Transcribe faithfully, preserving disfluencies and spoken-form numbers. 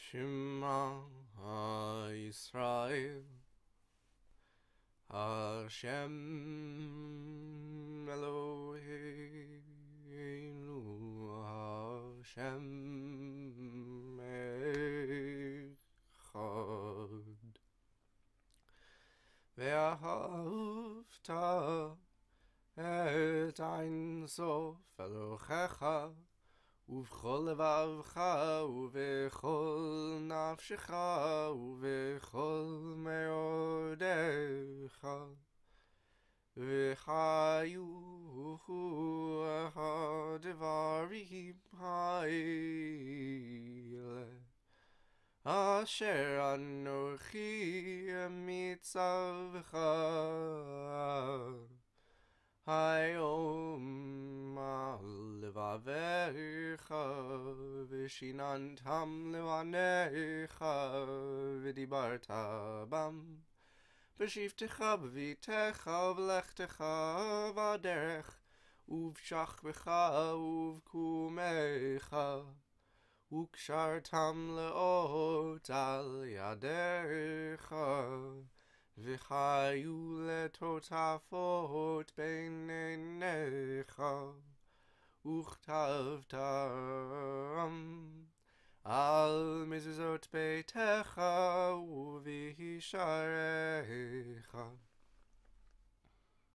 Shema Yisrael Hashem Eloheinu Hashem Echad Vahafta et Ein Sof Elohecha ובכל לבבך ובכל נפשך ובכל מאודיך וחיו הדברים האלה אשר אנוכי מצווך היום על לבביך ושיננתם לבניך ודיברת בם בשבתך בביתך ובלכתך בדרך ובשכבך ובקומך וקשרתם לאות על ידיך וחיו לטוטפות בין עיניך וכתבתם על מזוזות ביתך ובשעריך